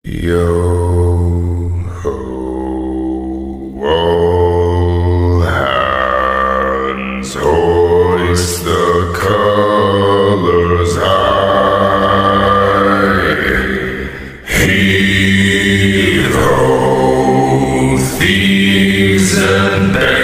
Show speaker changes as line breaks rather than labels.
Yo ho, all hands hoist the colors high. Heave ho, thieves and